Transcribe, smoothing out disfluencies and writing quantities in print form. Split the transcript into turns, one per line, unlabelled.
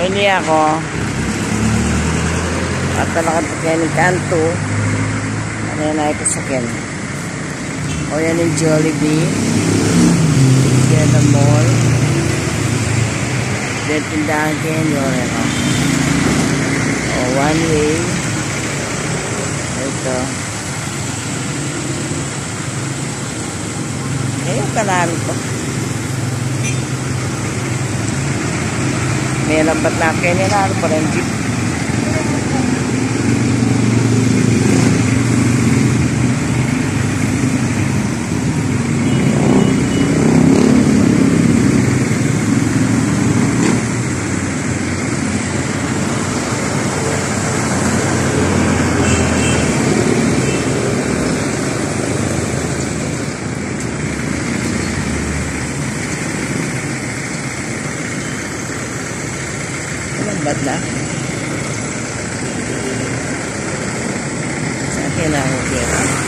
Ini ako. At talagang pagkain ng kanto. Ano yan ay kasakin. O yan yung Jollibee. Yan ang mall. Then tindahan kayo yun. O one way. Ito. Ngayon kanami ko. May lambat na kayo nila. Ano pa rin jeep. Lambat na. Sa akin na ako kaya.